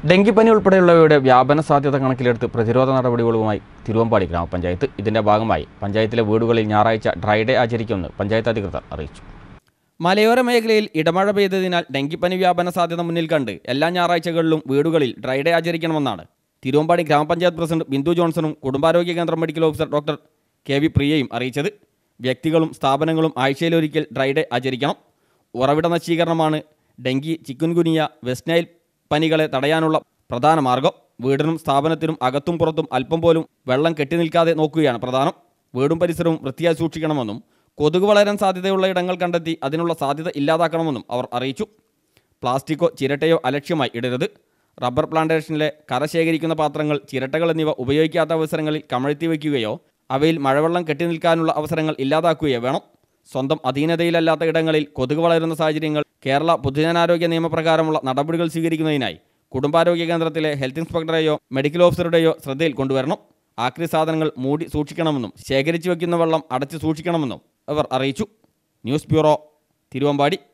ഡെങ്കിപ്പനി ഉൾപ്പെടെയുള്ളവയുടെ വ്യാപന സാധ്യത കണക്കിലെടുത്ത് പ്രതിരോധ നടപടികളുമായി തിരുവമ്പാടി ഗ്രാമപഞ്ചായത്ത്. ഇതിന്റെ ഭാഗമായി പഞ്ചായത്തിലെ വീടുകളിൽ ഞായറാഴ്ച ഡ്രൈ ഡേ ആചരിക്കുമെന്ന് പഞ്ചായത്ത് അധികൃതർ അറിയിച്ചു. മലയോര മേഖലയിൽ ഇടമഴ പെയ്തതിനാൽ ഡെങ്കിപ്പനി വ്യാപന സാധ്യത മുന്നിൽ കണ്ട് എല്ലാ ഞായറാഴ്ചകളിലും വീടുകളിൽ ഡ്രൈ ഡേ ആചരിക്കണമെന്നാണ് തിരുവമ്പാടി ഗ്രാമപഞ്ചായത്ത് പ്രസിഡന്റ് ബിന്ദു ജോൺസണും കുടുംബാരോഗ്യ കേന്ദ്രം മെഡിക്കൽ ഓഫീസർ ഡോക്ടർ കെ.വി. പ്രിയയും അറിയിച്ചത്. വ്യക്തികളും സ്ഥാപനങ്ങളും ആഴ്ചയിലൊരിക്കൽ ഡ്രൈ ഡേ ആചരിക്കണം. ഉറവിട നശീകരണമാണ് ഡെങ്കി, ചിക്കുൻഗുനിയ, വെസ്റ്റ് നൈൽ പനികളെ തടയാനുള്ള പ്രധാന മാർഗം. വീടിനും സ്ഥാപനത്തിനും അകത്തും പുറത്തും അല്പം പോലും വെള്ളം കെട്ടിനിൽക്കാതെ നോക്കുകയാണ് പ്രധാനം. വീടും പരിസരവും വൃത്തിയായി സൂക്ഷിക്കണമെന്നും കൊതുക് വളരാൻ സാധ്യതയുള്ള ഇടങ്ങൾ കണ്ടെത്തി അതിനുള്ള സാധ്യത ഇല്ലാതാക്കണമെന്നും അവർ അറിയിച്ചു. പ്ലാസ്റ്റിക്കോ ചിരട്ടയോ അലക്ഷ്യമായി ഇടരുത്. റബ്ബർ പ്ലാന്റേഷനിലെ കറ ശേഖരിക്കുന്ന പാത്രങ്ങൾ, ചിരട്ടകൾ എന്നിവ ഉപയോഗിക്കാത്ത അവസരങ്ങളിൽ കമഴ്ത്തി വയ്ക്കുകയോ അവയിൽ മഴവെള്ളം കെട്ടിനിൽക്കാനുള്ള അവസരങ്ങൾ ഇല്ലാതാക്കുകയോ വേണം. സ്വന്തം അധീനതയിലല്ലാത്ത ഇടങ്ങളിൽ കൊതുക് വളരുന്ന സാഹചര്യങ്ങൾ കേരള പൊതുജനാരോഗ്യ നിയമപ്രകാരമുള്ള നടപടികൾ സ്വീകരിക്കുന്നതിനായി കുടുംബാരോഗ്യ കേന്ദ്രത്തിലെ ഹെൽത്ത് ഇൻസ്പെക്ടറെയോ മെഡിക്കൽ ഓഫീസറുടെയോ ശ്രദ്ധയിൽ കൊണ്ടുവരണം. ആക്രി സാധനങ്ങൾ മൂടി സൂക്ഷിക്കണമെന്നും ശേഖരിച്ചു വയ്ക്കുന്ന വെള്ളം അടച്ചു സൂക്ഷിക്കണമെന്നും അവർ അറിയിച്ചു. News bureau, Thiruvambady.